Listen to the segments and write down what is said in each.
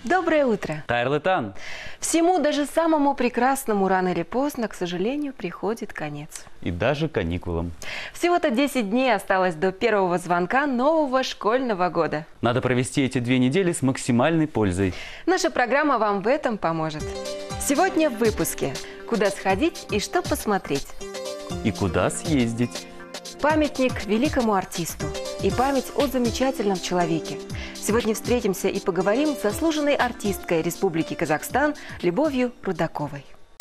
Доброе утро! Хайрлы-тан! Всему, даже самому прекрасному, рано или поздно, к сожалению, приходит конец. И даже каникулам. Всего-то 10 дней осталось до первого звонка нового школьного года. Надо провести эти 2 недели с максимальной пользой. Наша программа вам в этом поможет. Сегодня в выпуске: куда сходить и что посмотреть. И куда съездить. Памятник великому артисту и память о замечательном человеке. Сегодня встретимся и поговорим с заслуженной артисткой Республики Казахстан Любовью Рудаковой.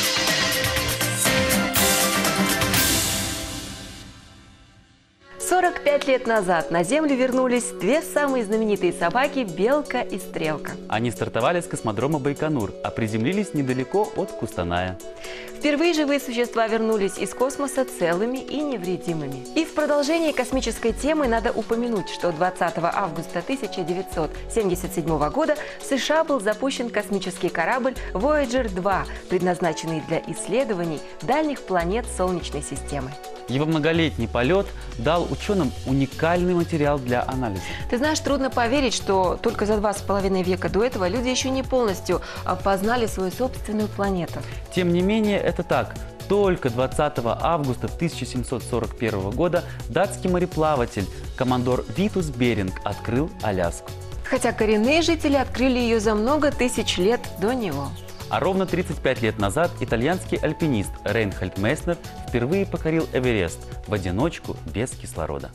«45 лет назад на Землю вернулись две самые знаменитые собаки – Белка и Стрелка. Они стартовали с космодрома Байконур, а приземлились недалеко от Кустаная. Впервые живые существа вернулись из космоса целыми и невредимыми. И в продолжении космической темы надо упомянуть, что 20 августа 1977 года в США был запущен космический корабль Voyager 2, предназначенный для исследований дальних планет Солнечной системы. Его многолетний полет дал ученым уникальный материал для анализа. Ты знаешь, трудно поверить, что только за 2,5 века до этого люди еще не полностью познали свою собственную планету. Тем не менее, это так. Только 20 августа 1741 года датский мореплаватель командор Витус Беринг открыл Аляску. Хотя коренные жители открыли ее за много тысяч лет до него. А ровно 35 лет назад итальянский альпинист Рейнхольд Месснер впервые покорил Эверест в одиночку, без кислорода.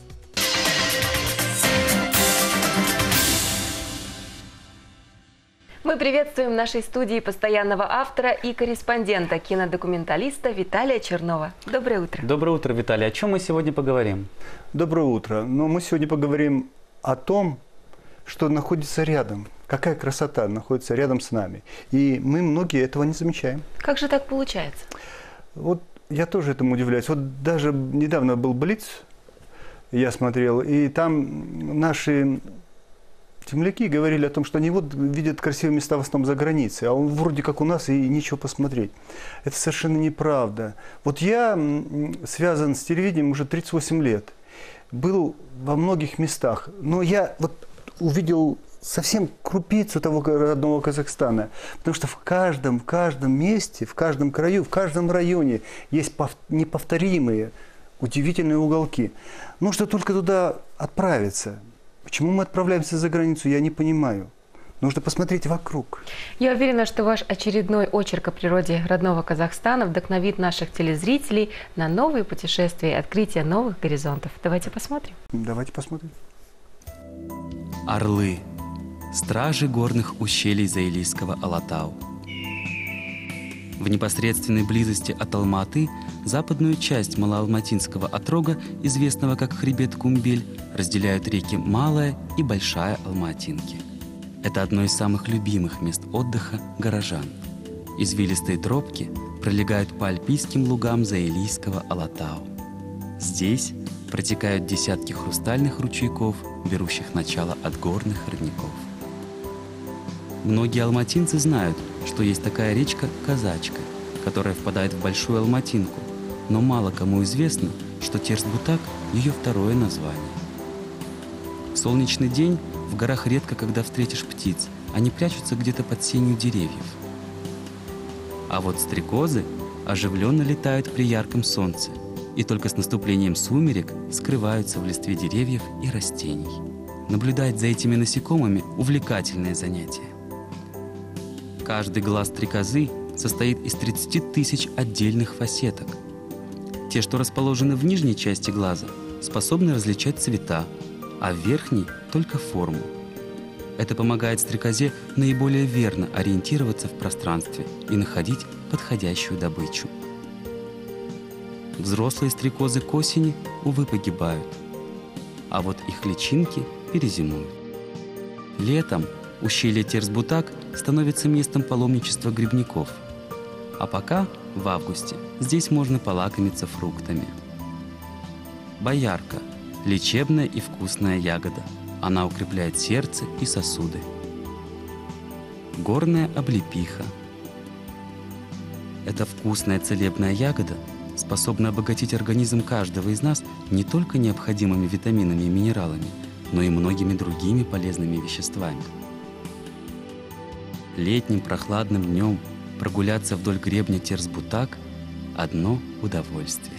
Мы приветствуем в нашей студии постоянного автора и корреспондента, кинодокументалиста Виталия Чернова. Доброе утро. Доброе утро, Виталий. О чем мы сегодня поговорим? Доброе утро. Но мы сегодня поговорим о том, что находится рядом. Какая красота находится рядом с нами. И мы многие этого не замечаем. Как же так получается? Вот я тоже этому удивляюсь. Вот даже недавно был Блиц, я смотрел, и там наши земляки говорили о том, что они вот видят красивые места в основном за границей, а он вроде как у нас и нечего посмотреть. Это совершенно неправда. Вот я связан с телевидением уже 38 лет. Был во многих местах, но я вот увидел совсем крупицу того родного Казахстана. Потому что в каждом месте, в каждом краю, в каждом районе есть неповторимые, удивительные уголки. Нужно только туда отправиться. Почему мы отправляемся за границу, я не понимаю. Нужно посмотреть вокруг. Я уверена, что ваш очередной очерк о природе родного Казахстана вдохновит наших телезрителей на новые путешествия и открытие новых горизонтов. Давайте посмотрим. Давайте посмотрим. Орлы. Стражи горных ущелий Заилийского Алатау. В непосредственной близости от Алматы западную часть Малоалматинского отрога, известного как хребет Кумбель, разделяют реки Малая и Большая Алматинки. Это одно из самых любимых мест отдыха горожан. Извилистые тропки пролегают по альпийским лугам Заилийского Алатау. Здесь протекают десятки хрустальных ручейков, берущих начало от горных родников. Многие алматинцы знают, что есть такая речка Казачка, которая впадает в Большую Алматинку, но мало кому известно, что Терс-Бутак – ее второе название. В солнечный день в горах редко когда встретишь птиц, они прячутся где-то под сенью деревьев. А вот стрекозы оживленно летают при ярком солнце и только с наступлением сумерек скрываются в листве деревьев и растений. Наблюдать за этими насекомыми – увлекательное занятие. Каждый глаз стрекозы состоит из 30 тысяч отдельных фасеток. Те, что расположены в нижней части глаза, способны различать цвета, а в верхней – только форму. Это помогает стрекозе наиболее верно ориентироваться в пространстве и находить подходящую добычу. Взрослые стрекозы к осени, увы, погибают, а вот их личинки перезимуют. Летом ущелье Терс-Бутак становится местом паломничества грибников. А пока, в августе, здесь можно полакомиться фруктами. Боярка – лечебная и вкусная ягода. Она укрепляет сердце и сосуды. Горная облепиха. Эта вкусная целебная ягода способна обогатить организм каждого из нас не только необходимыми витаминами и минералами, но и многими другими полезными веществами. Летним прохладным днем прогуляться вдоль гребня Терс-Бутак – одно удовольствие.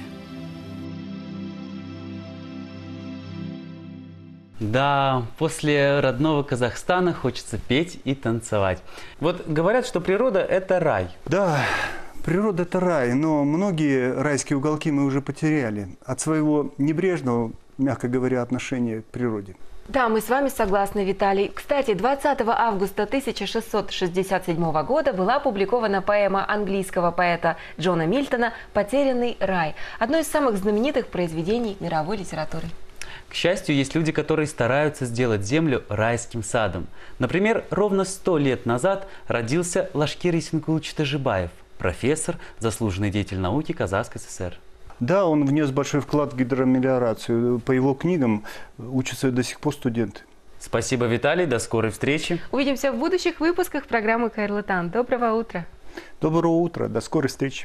Да, после родного Казахстана хочется петь и танцевать. Вот говорят, что природа – это рай. Да, природа – это рай, но многие райские уголки мы уже потеряли от своего небрежного, мягко говоря, отношения к природе. Да, мы с вами согласны, Виталий. Кстати, 20 августа 1667 года была опубликована поэма английского поэта Джона Мильтона «Потерянный рай», одно из самых знаменитых произведений мировой литературы. К счастью, есть люди, которые стараются сделать землю райским садом. Например, ровно 100 лет назад родился Лашкер Исенгулович Тажибаев, профессор, заслуженный деятель науки Казахской ССР. Да, он внес большой вклад в гидромелиорацию. По его книгам учатся до сих пор студенты. Спасибо, Виталий. До скорой встречи. Увидимся в будущих выпусках программы «Хайырлы таң». Доброго утра. Доброго утра. До скорой встречи.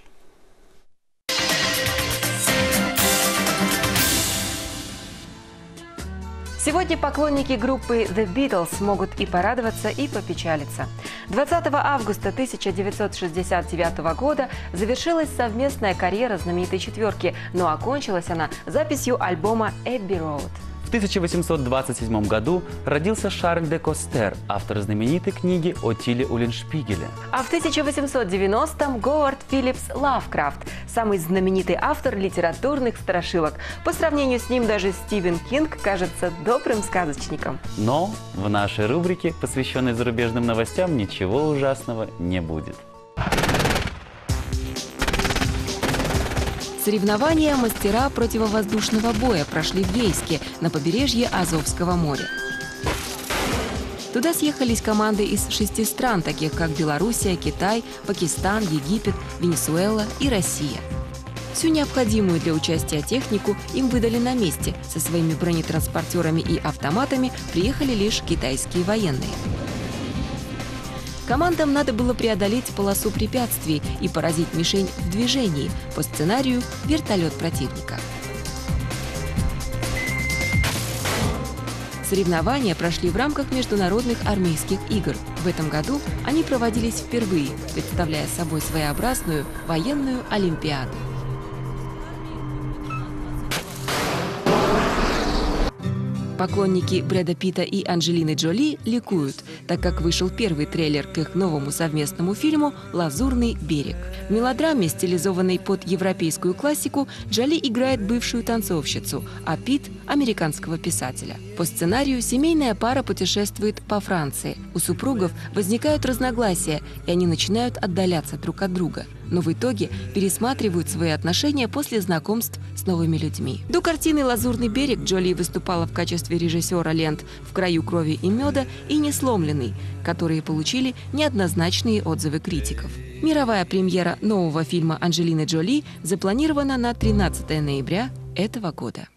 Сегодня поклонники группы The Beatles могут и порадоваться, и попечалиться. 20 августа 1969 года завершилась совместная карьера знаменитой четверки, но окончилась она записью альбома «Abbey Road». В 1827 году родился Шарль де Костер, автор знаменитой книги о Тиле Улленшпигеле. А в 1890-м Говард Филлипс Лавкрафт, самый знаменитый автор литературных страшилок. По сравнению с ним даже Стивен Кинг кажется добрым сказочником. Но в нашей рубрике, посвященной зарубежным новостям, ничего ужасного не будет. Соревнования мастера противовоздушного боя прошли в Ейске на побережье Азовского моря. Туда съехались команды из 6 стран, таких как Белоруссия, Китай, Пакистан, Египет, Венесуэла и Россия. Всю необходимую для участия технику им выдали на месте. Со своими бронетранспортерами и автоматами приехали лишь китайские военные. Командам надо было преодолеть полосу препятствий и поразить мишень в движении, по сценарию вертолет противника. Соревнования прошли в рамках международных армейских игр. В этом году они проводились впервые, представляя собой своеобразную военную олимпиаду. Поклонники Брэда Питта и Анджелины Джоли ликуют, так как вышел первый трейлер к их новому совместному фильму «Лазурный берег». В мелодраме, стилизованной под европейскую классику, Джоли играет бывшую танцовщицу, а Питт – американского писателя. По сценарию семейная пара путешествует по Франции. У супругов возникают разногласия, и они начинают отдаляться друг от друга. Но в итоге пересматривают свои отношения после знакомств с новыми людьми. До картины «Лазурный берег» Джоли выступала в качестве режиссера лент «В краю крови и меда» и «Несломленный», которые получили неоднозначные отзывы критиков. Мировая премьера нового фильма Анджелины Джоли запланирована на 13 ноября этого года.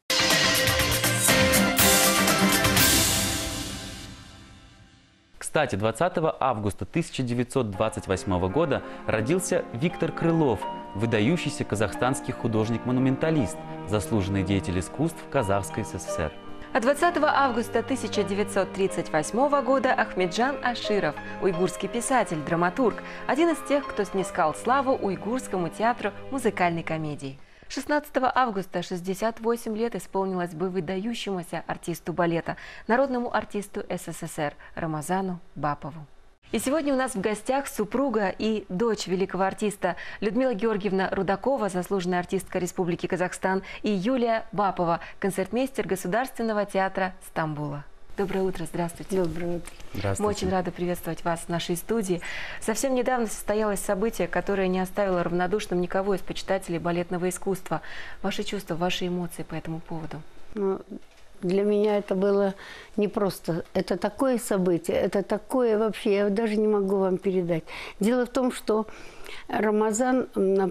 Кстати, 20 августа 1928 года родился Виктор Крылов, выдающийся казахстанский художник-монументалист, заслуженный деятель искусств Казахской ССР. А 20 августа 1938 года Ахмеджан Аширов, уйгурский писатель, драматург, один из тех, кто снискал славу уйгурскому театру музыкальной комедии. 16 августа 68 лет исполнилось бы выдающемуся артисту балета, народному артисту СССР Рамазану Бапову. И сегодня у нас в гостях супруга и дочь великого артиста Людмила Георгиевна Рудакова, заслуженная артистка Республики Казахстан, и Юлия Бапова, концертмейстер Государственного театра Стамбула. Доброе утро, здравствуйте. Доброе утро. Здравствуйте. Мы очень рады приветствовать вас в нашей студии. Совсем недавно состоялось событие, которое не оставило равнодушным никого из почитателей балетного искусства. Ваши чувства, ваши эмоции по этому поводу? Ну, для меня это было непросто. Это такое событие, это такое вообще, я даже не могу вам передать. Дело в том, что Рамазан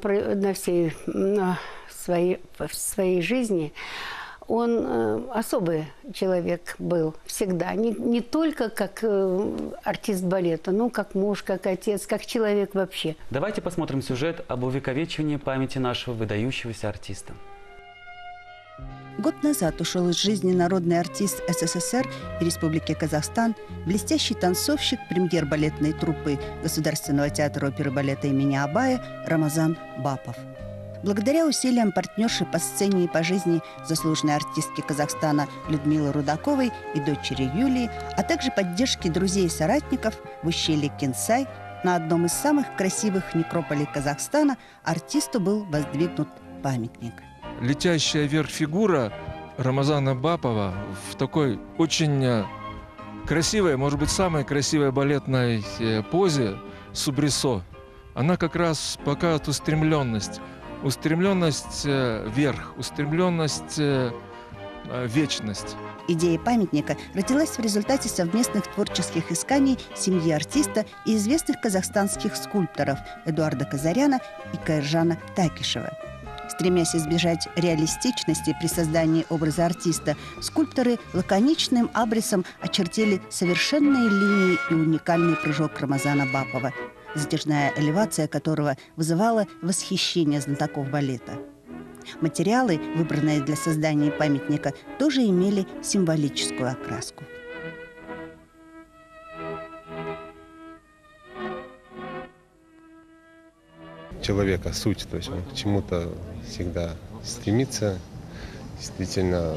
в своей жизни, он особый человек был всегда. Не только как артист балета, но как муж, как отец, как человек вообще. Давайте посмотрим сюжет об увековечивании памяти нашего выдающегося артиста. Год назад ушел из жизни народный артист СССР и Республики Казахстан, блестящий танцовщик, премьер балетной труппы Государственного театра оперы и балета имени Абая Рамазан Бапов. Благодаря усилиям партнерши по сцене и по жизни заслуженной артистки Казахстана Людмилы Рудаковой и дочери Юлии, а также поддержке друзей и соратников в ущелье Кенсай на одном из самых красивых некрополей Казахстана артисту был воздвигнут памятник. Летящая вверх фигура Рамазана Бапова в такой очень красивой, может быть, самой красивой балетной позе субрисо. Она как раз показывает устремленность вверх, устремленность вечность. Идея памятника родилась в результате совместных творческих исканий семьи артиста и известных казахстанских скульпторов Эдуарда Казаряна и Каиржана Такишева. Стремясь избежать реалистичности при создании образа артиста, скульпторы лаконичным абрисом очертили совершенные линии и уникальный прыжок Рамазана Бапова, затяжная элевация которого вызывала восхищение знатоков балета. Материалы, выбранные для создания памятника, тоже имели символическую окраску. Человека суть, то есть он к чему-то всегда стремится, действительно,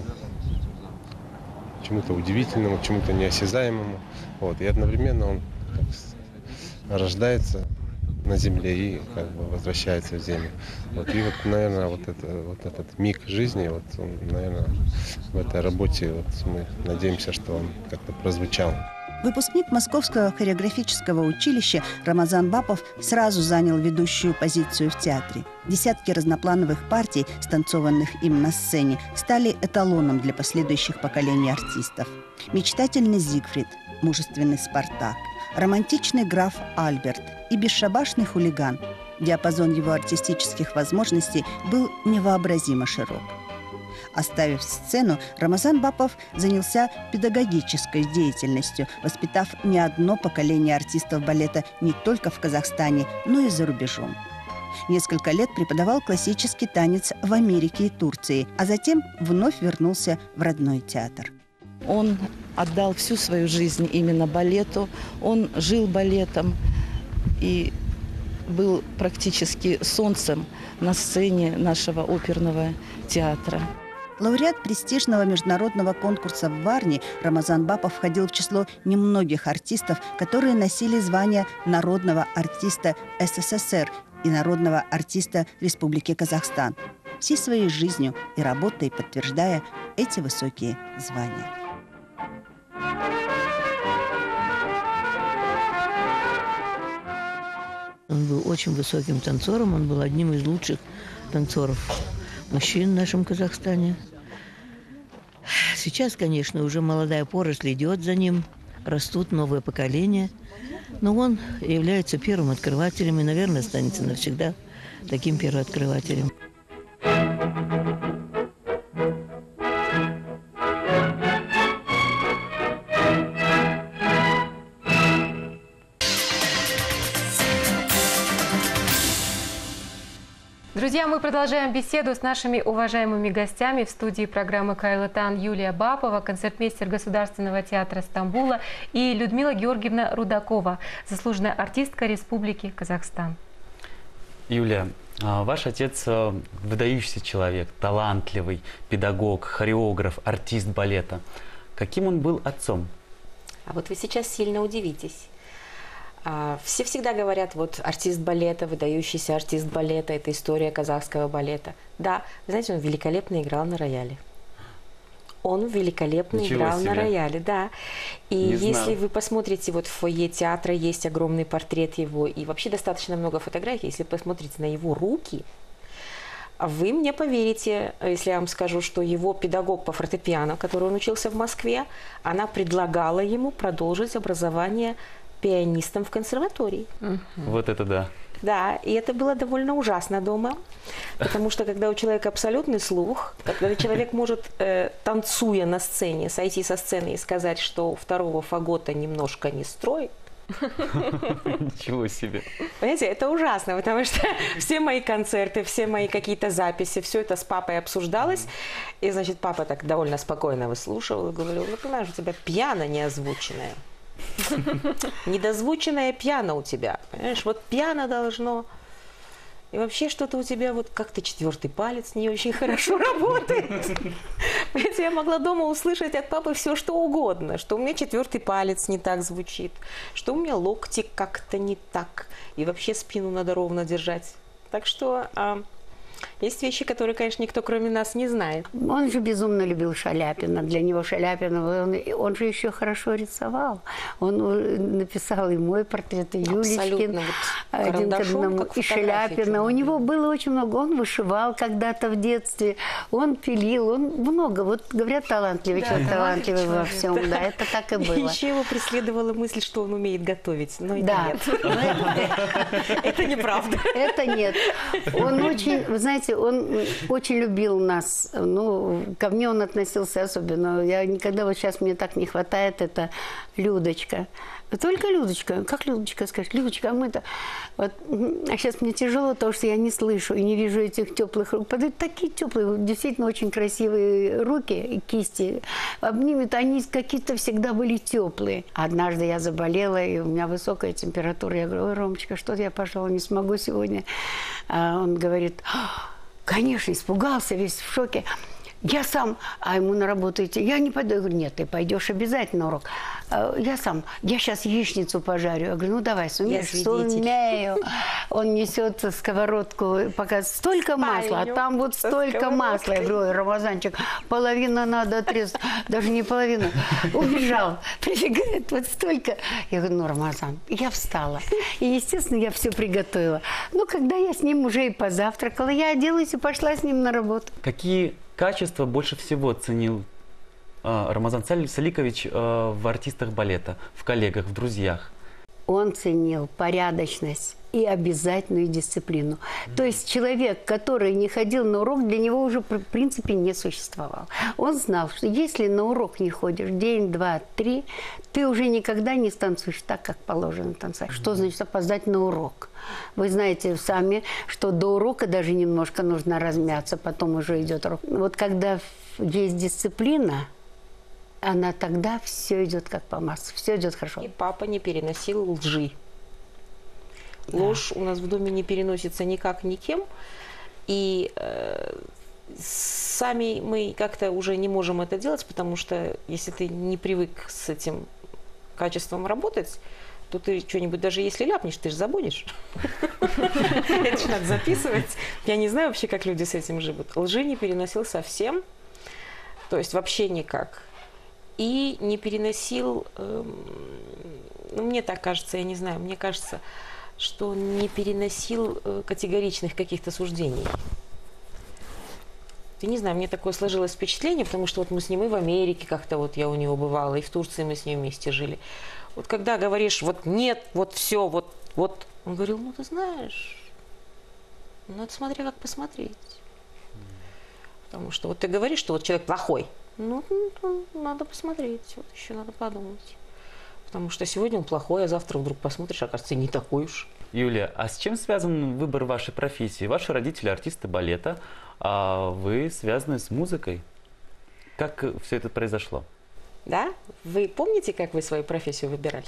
к чему-то удивительному, к чему-то неосязаемому. Вот. И одновременно он рождается на земле и как бы возвращается в землю. Вот. И вот, наверное, вот этот миг жизни, вот он, наверное, в этой работе мы надеемся, что он как-то прозвучал. Выпускник Московского хореографического училища Рамазан Бапов сразу занял ведущую позицию в театре. Десятки разноплановых партий, станцованных им на сцене, стали эталоном для последующих поколений артистов. Мечтательный Зигфрид, мужественный Спартак, романтичный граф Альберт и бесшабашный хулиган. Диапазон его артистических возможностей был невообразимо широк. Оставив сцену, Рамазан Бапов занялся педагогической деятельностью, воспитав не одно поколение артистов балета не только в Казахстане, но и за рубежом. Несколько лет преподавал классический танец в Америке и Турции, а затем вновь вернулся в родной театр. Он отдал всю свою жизнь именно балету, он жил балетом и был практически солнцем на сцене нашего оперного театра. Лауреат престижного международного конкурса в Варне Рамазан Бапов входил в число немногих артистов, которые носили звание народного артиста СССР и народного артиста Республики Казахстан, всей своей жизнью и работой подтверждая эти высокие звания. Он был очень высоким танцором, он был одним из лучших танцоров мужчин в нашем Казахстане. Сейчас, конечно, уже молодая поросль идет за ним, растут новые поколения, но он является первым открывателем и, наверное, останется навсегда таким первооткрывателем. Друзья, мы продолжаем беседу с нашими уважаемыми гостями в студии программы «Кайлатан» Юлия Бапова, концертмейстер Государственного театра Стамбула, и Людмила Георгиевна Рудакова, заслуженная артистка Республики Казахстан. Юлия, ваш отец выдающийся человек, талантливый педагог, хореограф, артист балета. Каким он был отцом? А вот вы сейчас сильно удивитесь. Все всегда говорят, вот артист балета, выдающийся артист балета, это история казахского балета. Да, знаете, он великолепно играл на рояле. Он великолепно играл на рояле, да. И если вы посмотрите, вот в фойе театра есть огромный портрет его, и вообще достаточно много фотографий, если посмотрите на его руки, вы мне поверите, если я вам скажу, что его педагог по фортепиано, который он учился в Москве, она предлагала ему продолжить образование пианистом в консерватории. Вот это да. Да, и это было довольно ужасно дома, потому что когда у человека абсолютный слух, когда человек может, танцуя на сцене, сойти со сцены и сказать, что у второго фагота немножко не строй, Ничего себе. Понимаете, это ужасно, потому что все мои концерты, все мои какие-то записи, все это с папой обсуждалось. И, значит, папа так довольно спокойно выслушивал и говорил: ну, понимаешь, у тебя пиано неозвученное. Недозвученное пиано у тебя. Понимаешь, вот пиано должно... И вообще что-то у тебя вот как-то 4-й палец не очень хорошо работает. Понимаете, я могла дома услышать от папы все, что угодно. Что у меня 4-й палец не так звучит, что у меня локти как-то не так. И вообще спину надо ровно держать. Так что есть вещи, которые, конечно, никто кроме нас не знает. Он же безумно любил Шаляпина. Для него Шаляпина, он же еще хорошо рисовал. Он написал и мой портрет, и Юлечкин. Один к одному, и Шаляпина. У него было очень много. Он вышивал когда-то в детстве, он пилил, он много. Вот говорят, талантливый человек, талантливый во всем. Да, это так и было. Еще его преследовала мысль, что он умеет готовить. Но это нет. Это неправда. Это нет. Он очень, вы знаете, он очень любил нас. Ну, ко мне он относился особенно. Я никогда, вот сейчас мне так не хватает, это Людочка. Только Людочка. Как Людочка скажет? Людочка, а мы-то... Вот, а сейчас мне тяжело, потому что я не слышу и не вижу этих теплых рук. Такие теплые, действительно очень красивые руки и кисти. Обнимет, они какие-то всегда были теплые. Однажды я заболела, и у меня высокая температура. Я говорю: ой, Ромочка, что я, пожалуй, не смогу сегодня. А он говорит: конечно, испугался, весь в шоке. Я сам, а ему на работу идти. Я не пойду. Я говорю: нет, ты пойдешь обязательно на урок. Я сам, я сейчас яичницу пожарю. Я говорю: ну давай, сумеешь? Сумею. Он несет сковородку, пока столько масла, а там вот столько масла. Я говорю: ой, Рамазанчик, половина надо отрезать. Даже не половину. Убежал. Прибегает вот столько. Я говорю: ну, Рамазан, я встала. И, естественно, я все приготовила. Ну, когда я с ним уже и позавтракала, я оделась и пошла с ним на работу. Какие качества больше всего ценил Рамазан Саликович в артистах балета, в коллегах, в друзьях? Он ценил порядочность и обязательную дисциплину. То есть человек, который не ходил на урок, для него уже в принципе не существовал. Он знал, что если на урок не ходишь день, два, три, ты уже никогда не станцуешь так, как положено танцевать. Что значит опоздать на урок? Вы знаете сами, что до урока даже немножко нужно размяться, потом уже идет урок. Вот когда есть дисциплина, она тогда все идет как по маслу, все идет хорошо. И папа не переносил лжи. Ложь у нас в доме не переносится никак никем. И сами мы как-то уже не можем это делать, потому что если ты не привык с этим качеством работать, то ты что-нибудь, даже если ляпнешь, ты же забудешь. Это же надо записывать. Я не знаю вообще, как люди с этим живут. Лжи не переносил совсем, то есть вообще никак. И не переносил, ну, мне так кажется, я не знаю, мне кажется, что он не переносил категоричных каких-то суждений. Я не знаю, мне такое сложилось впечатление, потому что вот мы с ним и в Америке как-то вот я у него бывала, и в Турции мы с ним вместе жили. Вот когда говоришь: вот нет, вот все, вот, он говорил: ну, ты знаешь, ну, это смотря как посмотреть. Потому что вот ты говоришь, что вот человек плохой. Ну, надо посмотреть, вот еще надо подумать. Потому что сегодня он плохой, а завтра вдруг посмотришь, окажется, не такой уж. Юлия, а с чем связан выбор вашей профессии? Ваши родители артисты балета, а вы связаны с музыкой. Как все это произошло? Да? Вы помните, как вы свою профессию выбирали?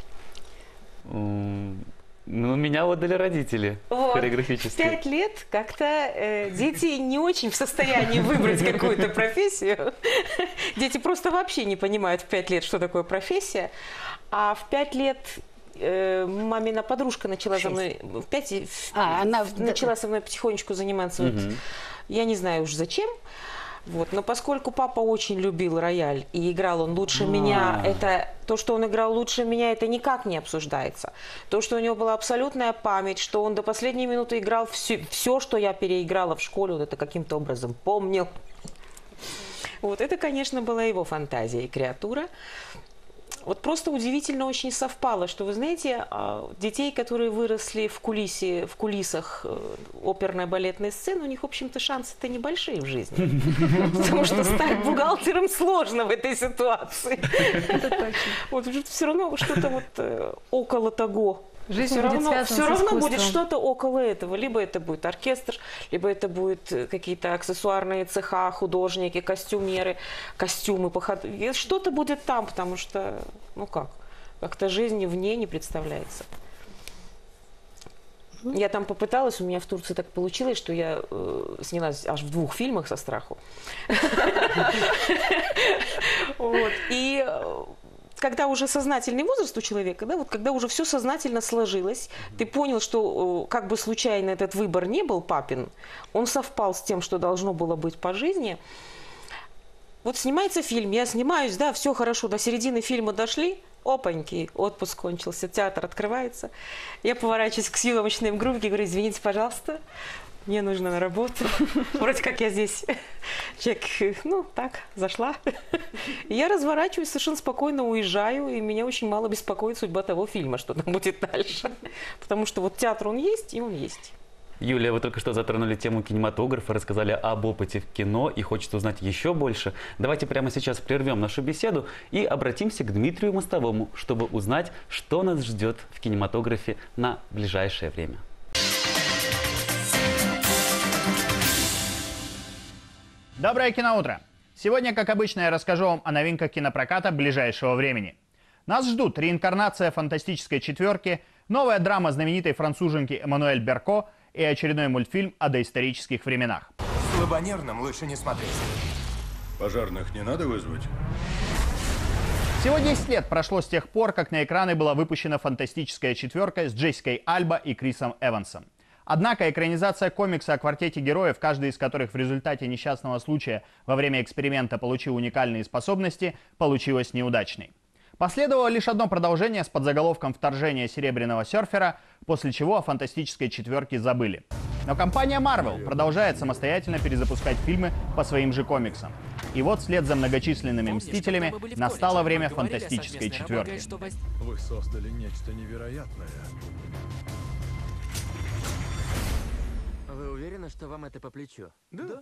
Ну, меня отдали родители хореографические. 5 лет как-то дети не очень в состоянии выбрать какую-то профессию. Дети просто вообще не понимают в 5 лет, что такое профессия. А в 5 лет мамина подружка начала со мной... она начала со мной потихонечку заниматься. Вот, я не знаю уж зачем. Вот. Но поскольку папа очень любил рояль и играл он лучше меня, это то, что он играл лучше меня, это никак не обсуждается. То, что у него была абсолютная память, что он до последней минуты играл все, что я переиграла в школе, вот это каким-то образом помнил. Вот это, конечно, была его фантазия и креатура. Вот просто удивительно очень совпало, что, вы знаете, детей, которые выросли в кулисах оперной балетной сцены, у них, в общем-то, шансы-то небольшие в жизни. Потому что стать бухгалтером сложно в этой ситуации. Вот все равно что-то вот около того. Жизнь Все равно будет что-то около этого. Либо это будет оркестр, либо это будут какие-то аксессуарные цеха, художники, костюмеры, костюмы. Что-то будет там, потому что, ну как-то жизнь вне не представляется. Я там попыталась, у меня в Турции так получилось, что я снялась аж в 2 фильмах со страху. И когда уже сознательный возраст у человека, да, вот когда уже все сознательно сложилось, ты понял, что как бы случайно этот выбор не был папин, он совпал с тем, что должно было быть по жизни. Вот снимается фильм, я снимаюсь, да, все хорошо, до середины фильма дошли, опаньки, отпуск кончился, театр открывается. Я поворачиваюсь к съемочной группе и говорю: извините, пожалуйста, мне нужно на работу. Вроде как я здесь человек, ну так, зашла. И я разворачиваюсь, совершенно спокойно уезжаю, и меня очень мало беспокоит судьба того фильма, что там будет дальше. Потому что вот театр, он есть, и он есть. Юлия, вы только что затронули тему кинематографа, рассказали об опыте в кино и хочется узнать еще больше. Давайте прямо сейчас прервем нашу беседу и обратимся к Дмитрию Мостовому, чтобы узнать, что нас ждет в кинематографе на ближайшее время. Доброе киноутро! Сегодня, как обычно, я расскажу вам о новинках кинопроката ближайшего времени. Нас ждут реинкарнация фантастической четверки, новая драма знаменитой француженки Эммануэль Берко и очередной мультфильм о доисторических временах. Слабонервным лучше не смотреть. Пожарных не надо вызвать? Всего 10 лет прошло с тех пор, как на экраны была выпущена фантастическая четверка с Джессикой Альба и Крисом Эвансом. Однако экранизация комикса о квартете героев, каждый из которых в результате несчастного случая во время эксперимента получил уникальные способности, получилась неудачной. Последовало лишь одно продолжение с подзаголовком «Вторжение серебряного серфера», после чего о фантастической четверке забыли. Но компания Marvel продолжает самостоятельно перезапускать фильмы по своим же комиксам. И вот вслед за многочисленными «Мстителями» настало время фантастической четверки. Вы создали нечто невероятное. Вы уверены, что вам это по плечу? Да.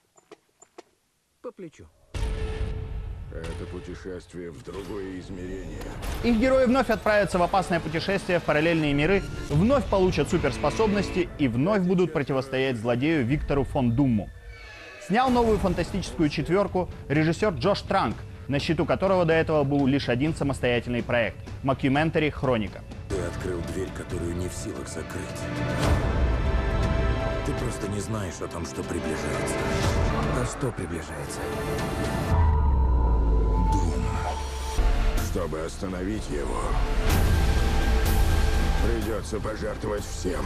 По плечу. Это путешествие в другое измерение. Их герои вновь отправятся в опасное путешествие в параллельные миры, вновь получат суперспособности и вновь будут противостоять злодею Виктору фон Думму. Снял новую фантастическую четверку режиссер Джош Транк, на счету которого до этого был лишь один самостоятельный проект – мокюментари «Хроника». Ты открыл дверь, которую не в силах закрыть. Ты просто не знаешь о том, что приближается. А что приближается? Дум. Чтобы остановить его, придется пожертвовать всем.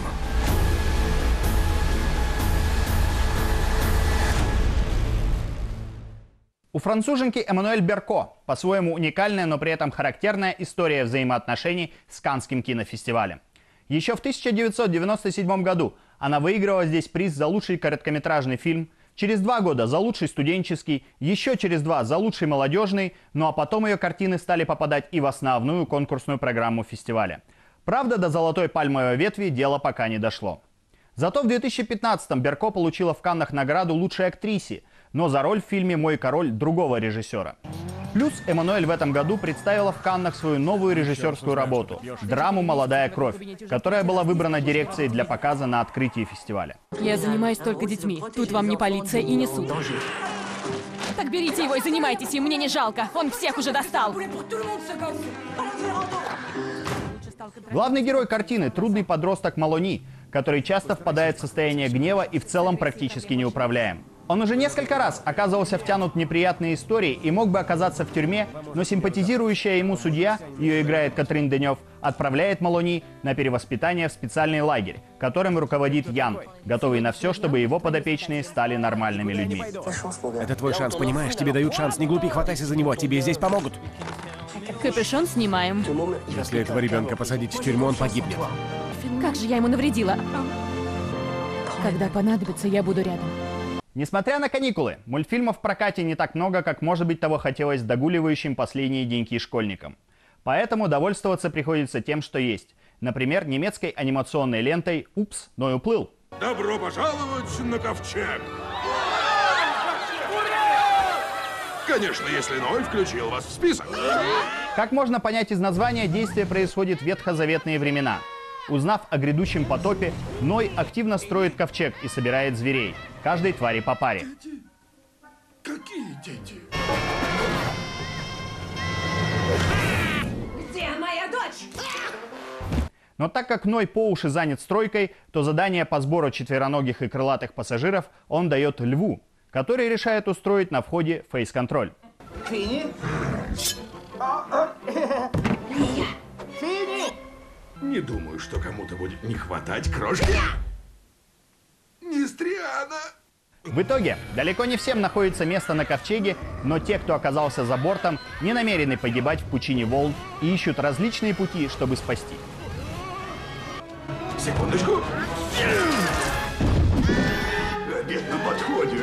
У француженки Эммануэль Берко по-своему уникальная, но при этом характерная история взаимоотношений с Каннским кинофестивалем. Еще в 1997 году она выиграла здесь приз за лучший короткометражный фильм, через 2 года за лучший студенческий, еще через 2 за лучший молодежный, ну а потом ее картины стали попадать и в основную конкурсную программу фестиваля. Правда, до золотой пальмовой ветви дело пока не дошло. Зато в 2015-м Берко получила в Каннах награду лучшей актрисе, но за роль в фильме «Мой король» другого режиссера. Плюс Эммануэль в этом году представила в Каннах свою новую режиссерскую работу – драму «Молодая кровь», которая была выбрана дирекцией для показа на открытии фестиваля. Я занимаюсь только детьми. Тут вам не полиция и не суд. Так берите его и занимайтесь им, мне не жалко. Он всех уже достал. Главный герой картины – трудный подросток Малони, который часто впадает в состояние гнева и в целом практически неуправляем. Он уже несколько раз оказывался втянут в неприятные истории и мог бы оказаться в тюрьме, но симпатизирующая ему судья, ее играет Катрин Денев, отправляет Малони на перевоспитание в специальный лагерь, которым руководит Ян, готовый на все, чтобы его подопечные стали нормальными людьми. Это твой шанс, понимаешь? Тебе дают шанс, не глупи, хватайся за него, тебе здесь помогут. Капюшон снимаем. Если этого ребенка посадить в тюрьму, он погибнет. Как же я ему навредила? Когда понадобится, я буду рядом. Несмотря на каникулы, мультфильмов в прокате не так много, как, может быть, того хотелось догуливающим последние деньки школьникам. Поэтому довольствоваться приходится тем, что есть. Например, немецкой анимационной лентой «Упс, Ной уплыл». Добро пожаловать на ковчег! Конечно, если Ной включил вас в список. Как можно понять из названия, действие происходит в ветхозаветные времена. Узнав о грядущем потопе, Ной активно строит ковчег и собирает зверей, каждой твари по паре. Какие дети? Где моя дочь? Но так как Ной по уши занят стройкой, то задание по сбору четвероногих и крылатых пассажиров он дает Льву, который решает устроить на входе фейс-контроль. Фини? Фини! Не думаю, что кому-то будет не хватать крошки. Нестриана! В итоге, далеко не всем находится место на ковчеге, но те, кто оказался за бортом, не намерены погибать в пучине волн и ищут различные пути, чтобы спасти. Секундочку. Обед на подходе.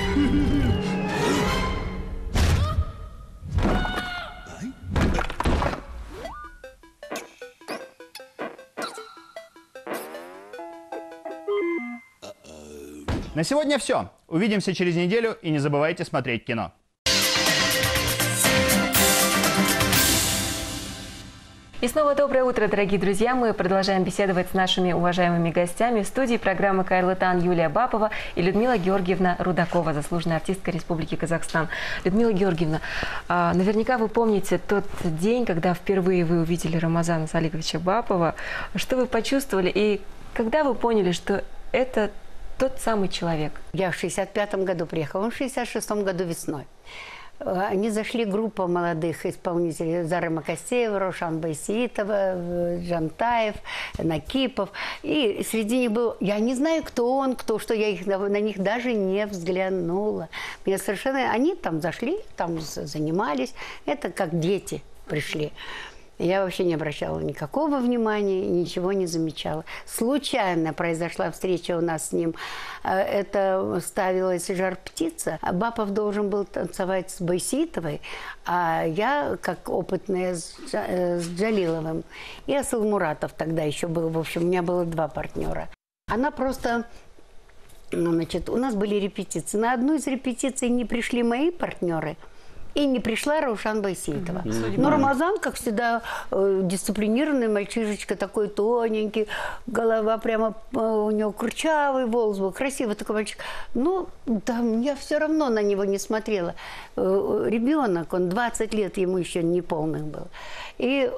На сегодня все. Увидимся через неделю и не забывайте смотреть кино. И снова доброе утро, дорогие друзья. Мы продолжаем беседовать с нашими уважаемыми гостями. В студии программы «Кайырлы-таан» Юлия Бапова и Людмила Георгиевна Рудакова, заслуженная артистка Республики Казахстан. Людмила Георгиевна, наверняка вы помните тот день, когда впервые вы увидели Рамазана Саликовича Бапова. Что вы почувствовали и когда вы поняли, что это тот самый человек? Я в 65-м году приехала, он в 66-м году весной. Они зашли, группа молодых исполнителей: Зара Макасеева, Рошан Байсиитова, Джантаев, Накипов. И среди них был... Я не знаю, кто он, кто что, я на них даже не взглянула. Мне совершенно... Они там зашли, там занимались. Это как дети пришли. Я вообще не обращала никакого внимания, ничего не замечала. Случайно произошла встреча у нас с ним. Это ставилась «Жар-птица». Бапов должен был танцевать с Байсиитовой, а я, как опытная, с Джалиловым. И Асыл Муратов тогда еще был. В общем, у меня было два партнера. Она просто... Значит, у нас были репетиции. На одну из репетиций не пришли мои партнеры, и не пришла Раушан Байсиитова. Но Рамазан, как всегда, дисциплинированный мальчишечка, такой тоненький, голова прямо у него курчавый, волос был, красивый такой мальчик. Ну, да, я все равно на него не смотрела. Ребенок, он 20 лет, ему еще не полных был. И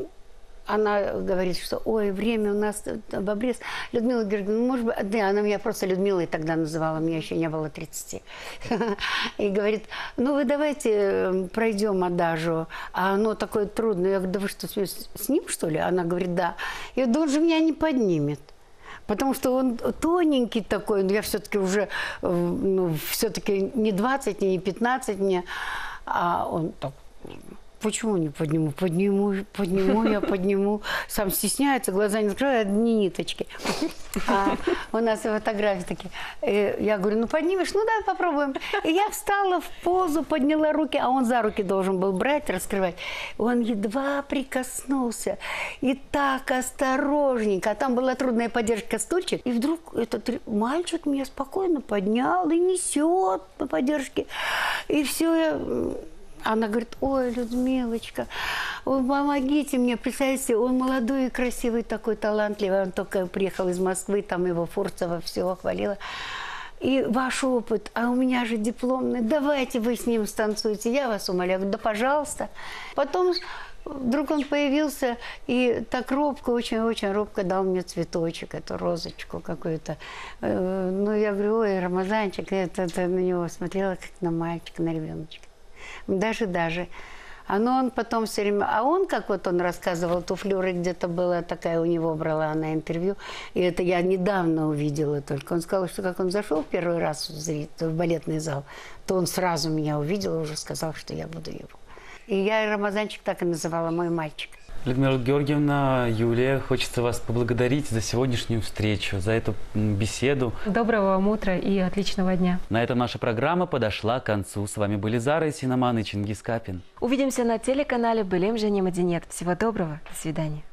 она говорит, что ой, время у нас в обрез. Людмила Георгиевна, может быть, да, она меня просто Людмилой тогда называла, мне еще не было 30. И говорит, ну вы давайте пройдем адажу, а оно такое трудное. Я говорю, да вы что, с ним что ли? Она говорит, да. И он же меня не поднимет. Потому что он тоненький такой, но я все-таки уже, ну, все-таки не 20, не 15 мне, а он так... Почему не подниму? Подниму, я подниму. Сам стесняется, глаза не закрывает, одни ниточки. А у нас фотографии такие. Я говорю, ну поднимешь? Ну давай попробуем. И я встала в позу, подняла руки, а он за руки должен был брать, раскрывать. Он едва прикоснулся. И так осторожненько. А там была трудная поддержка, стульчик. И вдруг этот мальчик меня спокойно поднял и несет по поддержке. И все. Она говорит, ой, Людмилочка, помогите мне, представьте, он молодой и красивый, такой талантливый, он только приехал из Москвы, там его Фурцева все хвалила. И ваш опыт, а у меня же дипломный, давайте вы с ним станцуете, я вас умоляю. Я говорю, да пожалуйста. Потом вдруг он появился и так робко, очень-очень робко дал мне цветочек, эту розочку какую-то. Ну, я говорю, ой, Рамазанчик, это на него смотрела, как на мальчика, на ребеночка. Даже. Но он потом все время... А он, как вот он рассказывал, туфлюры где-то была такая, у него брала она интервью. И это я недавно увидела только. Он сказал, что как он зашел первый раз в балетный зал, то он сразу меня увидел и уже сказал, что я буду его. И я Рамазанчик так и называла, мой мальчик. Людмила Георгиевна, Юлия, хочется вас поблагодарить за сегодняшнюю встречу, за эту беседу. Доброго вам утра и отличного дня. На этом наша программа подошла к концу. С вами были Зара Исинаман и Чингис Капин. Увидимся на телеканале «Белем Жене Мадинет». Всего доброго. До свидания.